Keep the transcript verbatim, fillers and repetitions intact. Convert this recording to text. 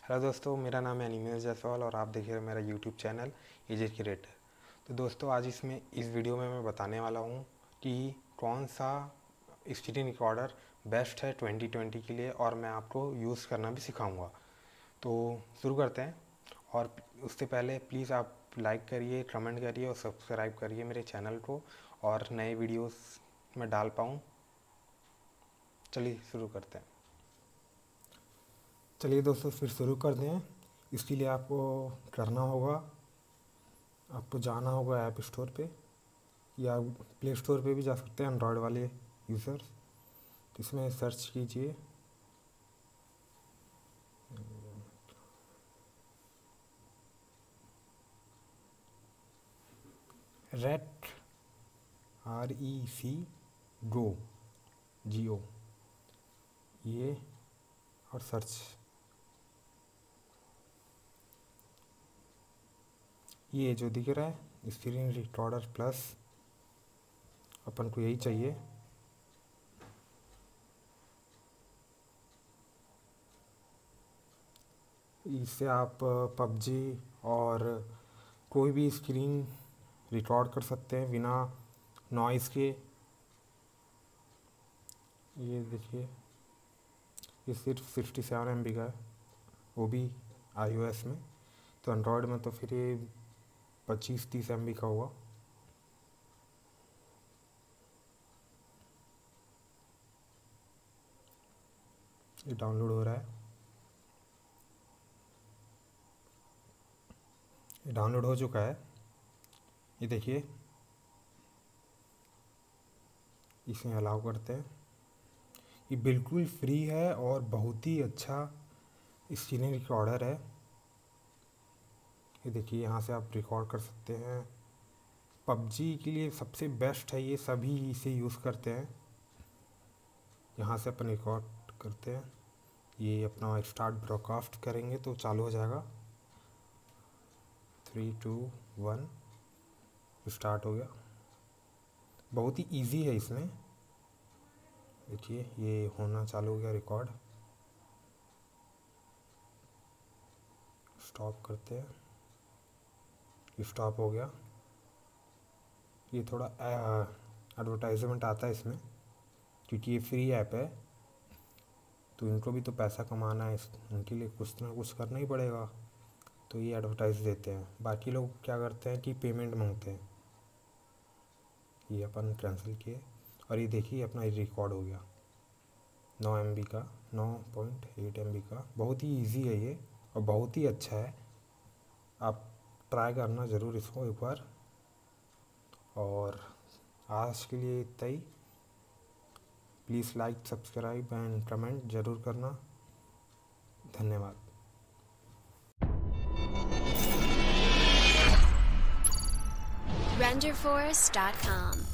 Hello दोस्तों, मेरा नाम है अनिमेश जायसवाल और आप देख रहे हैं मेरा यूट्यूब चैनल इजी क्रिएटर। तो दोस्तों, आज इसमें इस वीडियो में मैं बताने वाला हूँ कि कौन सा स्क्रीन रिकॉर्डर बेस्ट है ट्वेंटी ट्वेंटी के लिए, और मैं आपको यूज़ करना भी सिखाऊंगा। तो शुरू करते हैं। और उससे पहले प्लीज़ आप लाइक करिए, कमेंट करिए और सब्सक्राइब करिए मेरे चैनल को, और नए वीडियोस में डाल पाऊँ। चलिए शुरू करते हैं। चलिए दोस्तों, फिर शुरू कर दें। इसके लिए आपको करना होगा, आपको जाना होगा ऐप स्टोर पे, या प्ले स्टोर पे भी जा सकते हैं एंड्रॉयड वाले यूज़र्स। तो इसमें सर्च कीजिए रेट, आर ई सी गो, जी ओ, ये, और सर्च। ये जो दिख रहा है स्क्रीन रिकॉर्डर प्लस, अपन को यही चाहिए। इससे आप पबजी और कोई भी स्क्रीन रिकॉर्ड कर सकते हैं बिना नॉइज़ के। ये देखिए, ये सिर्फ सिक्सटी सेवन एम बी का है, वो भी आई ओ एस में। तो एंड्रॉयड में तो फिर ये पच्चीस तीस एम बी का होगा। ये डाउनलोड हो रहा है, ये डाउनलोड हो चुका है। ये देखिए, इसमें अलाउ करते हैं। ये बिल्कुल फ्री है और बहुत ही अच्छा स्क्रीन रिकॉर्डर है। ये देखिए, यहाँ से आप रिकॉर्ड कर सकते हैं। पबजी के लिए सबसे बेस्ट है ये, सभी इसे यूज़ करते हैं। यहाँ से अपन रिकॉर्ड करते हैं। ये अपना स्टार्ट ब्रॉडकास्ट करेंगे तो चालू हो जाएगा। थ्री टू वन, स्टार्ट हो गया। बहुत ही इजी है इसमें। देखिए, ये होना चालू हो गया रिकॉर्ड। स्टॉप करते हैं, स्टॉप हो गया। ये थोड़ा एडवर्टाइजमेंट आता है इसमें, क्योंकि ये फ्री ऐप है तो इनको भी तो पैसा कमाना है, उनके लिए कुछ ना कुछ करना ही पड़ेगा, तो ये एडवर्टाइज देते हैं। बाकी लोग क्या करते हैं कि पेमेंट मांगते हैं। ये अपन कैंसिल किए और ये देखिए अपना रिकॉर्ड हो गया नौ एम बी का, नौ पॉइंट एट एम बी का। बहुत ही इजी है ये और बहुत ही अच्छा है। आप ट्राई करना ज़रूर इसको एक बार। और आज के लिए इतना ही। Please like, subscribe and comment ज़रूर करना। धन्यवाद। render forest dot com